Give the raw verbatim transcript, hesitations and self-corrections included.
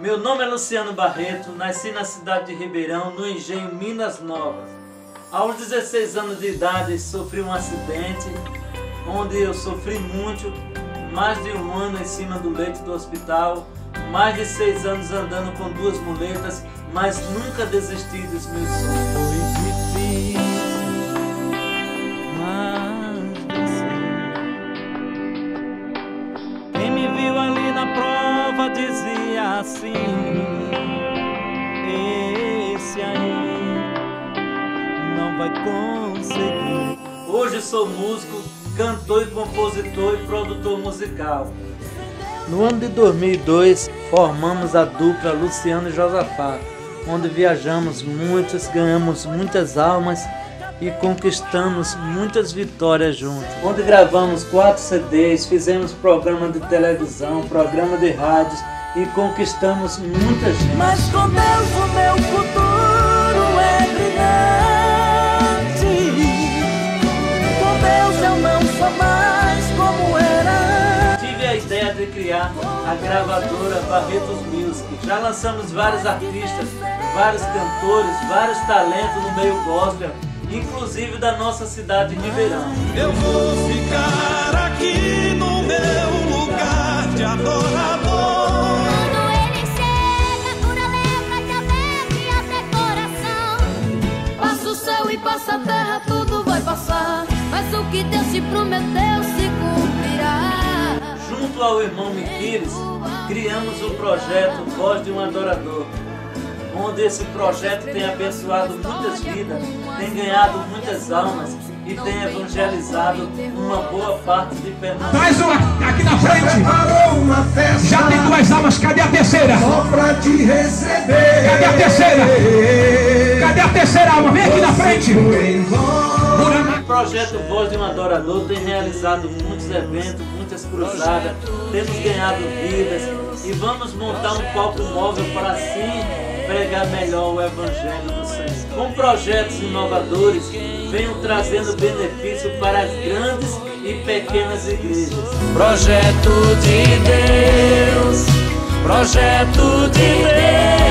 Meu nome é Luciano Barreto, nasci na cidade de Ribeirão, no Engenho Minas Novas. Aos dezesseis anos de idade sofri um acidente, onde eu sofri muito, mais de um ano em cima do leito do hospital, mais de seis anos andando com duas muletas, mas nunca desisti dos meus sonhos. Foi difícil, mas venci. Quem me viu ali na prova dizia assim: esse aí não vai conseguir. Hoje sou músico, cantor e compositor e produtor musical. No ano de dois mil e dois, formamos a dupla Luciano e Josafá, onde viajamos muitos, ganhamos muitas almas e conquistamos muitas vitórias juntos. Onde gravamos quatro C Ds, fizemos programa de televisão, programa de rádios e conquistamos muita gente. Mas com Deus o meu futuro é brilhante. Com Deus eu não sou mais como era. Tive a ideia de criar a gravadora Barretos Music. Já lançamos vários artistas, vários cantores, vários talentos no meio gospel, inclusive da nossa cidade de Ribeirão. Eu vou ficar aqui no meu lugar de adorador. Quando ele chega, cura, lembra de alegre até coração. Passa o céu e passa a terra, tudo vai passar, mas o que Deus te prometeu se cumprirá. Junto ao irmão Miquires, criamos o projeto Voz de um Adorador, onde esse projeto tem abençoado muitas vidas, tem ganhado muitas almas e tem evangelizado uma boa parte de Pernambuco. Traz uma aqui na frente. Já tem duas almas, cadê a terceira? Só pra te receber. Cadê a terceira? Cadê a terceira alma? Vem aqui na frente. O projeto Voz de um Adorador tem realizado muitos eventos, muitas cruzadas, temos ganhado vidas e vamos montar um palco móvel para assim pregar melhor o Evangelho do Senhor. Com projetos inovadores, venham trazendo benefício para as grandes e pequenas igrejas. Projeto de Deus, projeto de Deus.